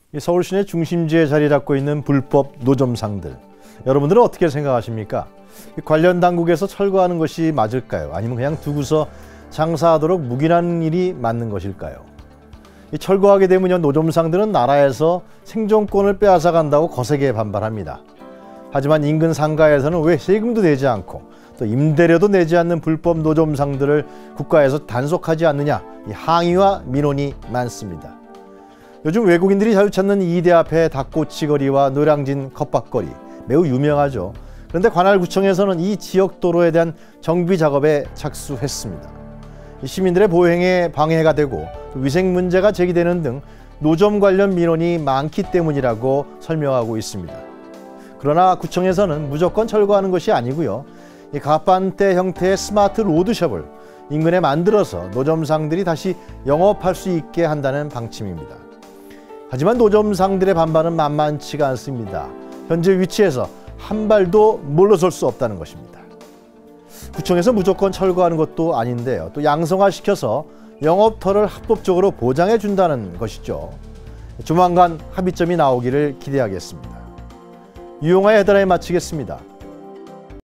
서울 시내 중심지에 자리 잡고 있는 불법 노점상들, 여러분들은 어떻게 생각하십니까? 관련 당국에서 철거하는 것이 맞을까요? 아니면 그냥 두고서 장사하도록 묵인하는 일이 맞는 것일까요? 철거하게 되면 노점상들은 나라에서 생존권을 빼앗아 간다고 거세게 반발합니다. 하지만 인근 상가에서는 왜 세금도 내지 않고 또 임대료도 내지 않는 불법 노점상들을 국가에서 단속하지 않느냐, 이 항의와 민원이 많습니다. 요즘 외국인들이 자주 찾는 이대 앞의 닭꼬치거리와 노량진 컵밥거리, 매우 유명하죠. 그런데 관할구청에서는 이 지역 도로에 대한 정비 작업에 착수했습니다. 시민들의 보행에 방해가 되고 위생 문제가 제기되는 등 노점 관련 민원이 많기 때문이라고 설명하고 있습니다. 그러나 구청에서는 무조건 철거하는 것이 아니고요, 이 가판대 형태의 스마트 로드숍을 인근에 만들어서 노점상들이 다시 영업할 수 있게 한다는 방침입니다. 하지만 노점상들의 반발은 만만치가 않습니다. 현재 위치에서 한 발도 물러설 수 없다는 것입니다. 구청에서 무조건 철거하는 것도 아닌데요, 또 양성화시켜서 영업터를 합법적으로 보장해 준다는 것이죠. 조만간 합의점이 나오기를 기대하겠습니다. 유용화의 해달에 마치겠습니다.